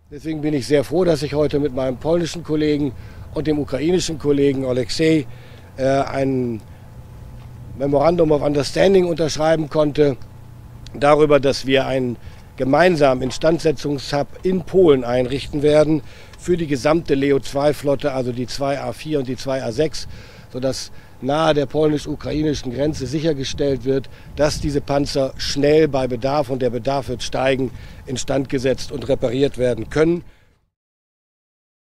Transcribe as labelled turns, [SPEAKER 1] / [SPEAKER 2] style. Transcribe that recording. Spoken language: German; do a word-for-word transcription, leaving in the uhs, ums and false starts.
[SPEAKER 1] Deswegen bin ich sehr froh, dass ich heute mit meinem polnischen Kollegen und dem ukrainischen Kollegen Oleksiy äh, ein Memorandum of Understanding unterschreiben konnte, darüber, dass wir einen gemeinsamen Instandsetzungshub in Polen einrichten werden für die gesamte Leo zwei Flotte, also die zwei A vier und die zwei A sechs, sodass nahe der polnisch-ukrainischen Grenze sichergestellt wird, dass diese Panzer schnell bei Bedarf, und der Bedarf wird steigen, instand gesetzt und repariert werden können.